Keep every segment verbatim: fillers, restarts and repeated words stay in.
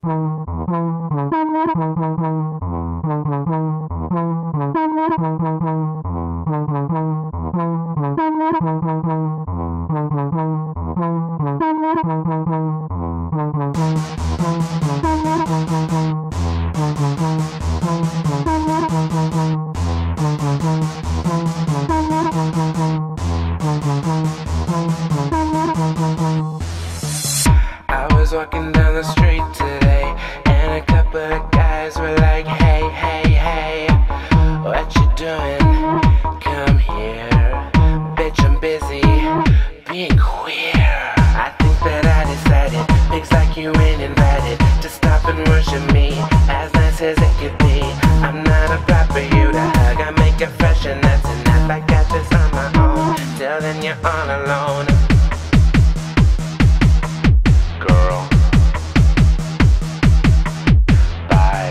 I was walking down the street today, and a couple of guys were like, hey, hey, hey, what you doing? Come here, bitch, I'm busy being queer. I think that I decided, pigs like you ain't invited to stop and worship me, as nice as it could be. I'm not a prop for you to hug, I make it fresh and that's enough. I got this on my own, till then you're all alone. Girl, bye.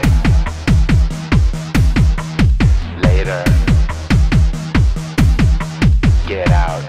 Later. Get out.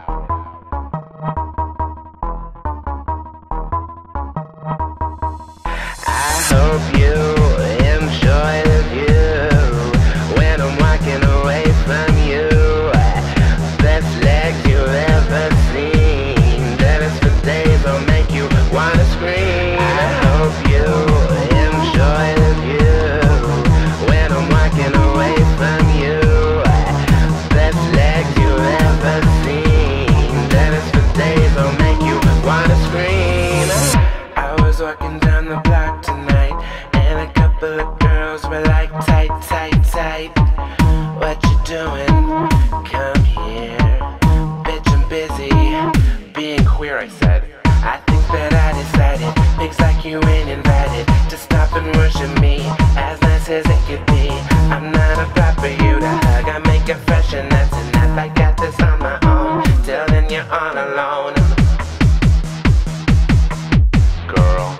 I hope you enjoy the view when I'm walking away from you. Best legs you've ever seen. Jealous for days will make you wanna scream. I hope you enjoy the view when I'm walking away from you. Best legs you've ever seen. Jealous for days will make you wanna scream. I was walking down the block tonight, and a couple of girls were like, tight, tight, tight, what you doing? Come here, bitch, I'm busy being queer, I said. I think that I decided, pigs like you ain't invited to stop and worship me, as nice as it could be. I'm not a prop for you to hug, I make it fresh and that's enough. I got this on my own, till then you're all alone. Girl,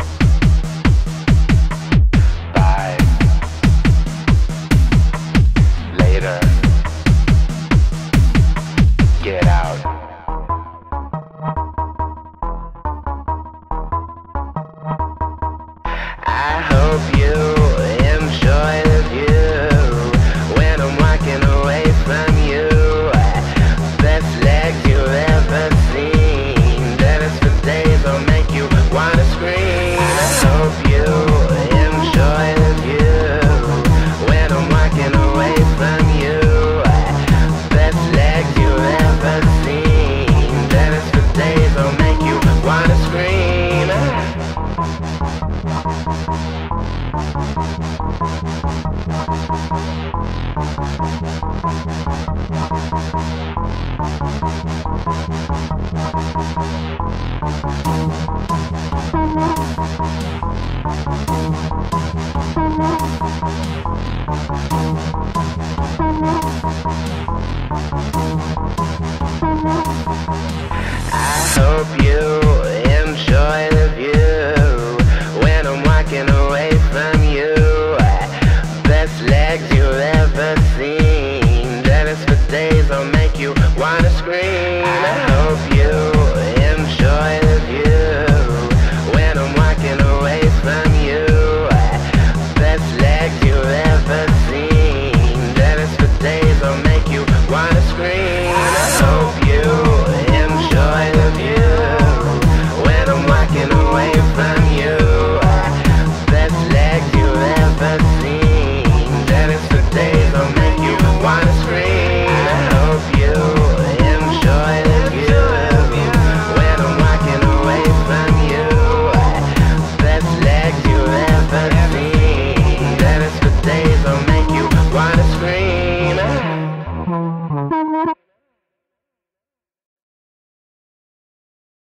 bye. Later. Get out. I hope you enjoy the view when I'm walking away from you. Best legs you've ever seen. Jealous for days will make you wanna scream. I hope you enjoy the view when I'm walking away from you. Best legs you've ever seen. Jealous for days will make you wanna scream. I hope you enjoy the view when I'm walking away from you. Best legs you've ever seen. Jealous for days will make you wanna scream. I hope you enjoy the view when I'm walking away from you. Best legs you've ever seen. Jealous for days will make you wanna scream. I hope you enjoy the view when I'm walking away from you. Best legs you've ever seen. Jealous for days will make you wanna scream.